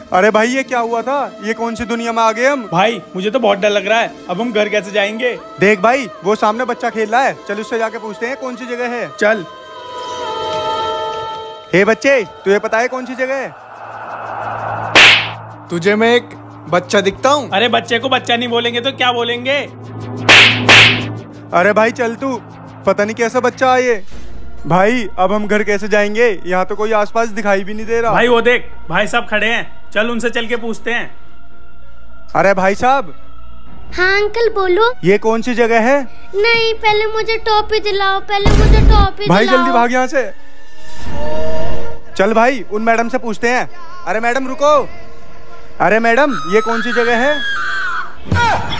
अरे भाई ये क्या हुआ था? ये कौन सी दुनिया में आ गए हम? भाई मुझे तो बहुत डर लग रहा है, अब हम घर कैसे जाएंगे? देख भाई, वो सामने बच्चा खेल रहा है, चल उससे जाके पूछते हैं कौन सी जगह है। चल। हे बच्चे, तुझे पता है कौन सी जगह है? तुझे मैं एक बच्चा दिखता हूँ? अरे बच्चे को बच्चा नहीं बोलेंगे तो क्या बोलेंगे? अरे भाई चल तू, पता नहीं कैसा बच्चा है भाई। अब हम घर कैसे जाएंगे? यहाँ तो कोई आसपास दिखाई भी नहीं दे रहा। भाई वो देख, भाई साहब खड़े हैं, चल उनसे चल के पूछते हैं। अरे भाई साहब। हाँ अंकल बोलो। ये कौन सी जगह है? नहीं, पहले मुझे टॉफी दिलाओ, पहले मुझे टॉफी दिलाओ। भाई जल्दी भाग यहाँ से। चल भाई उन मैडम से पूछते हैं। अरे मैडम रुको। अरे मैडम, ये कौन सी जगह है?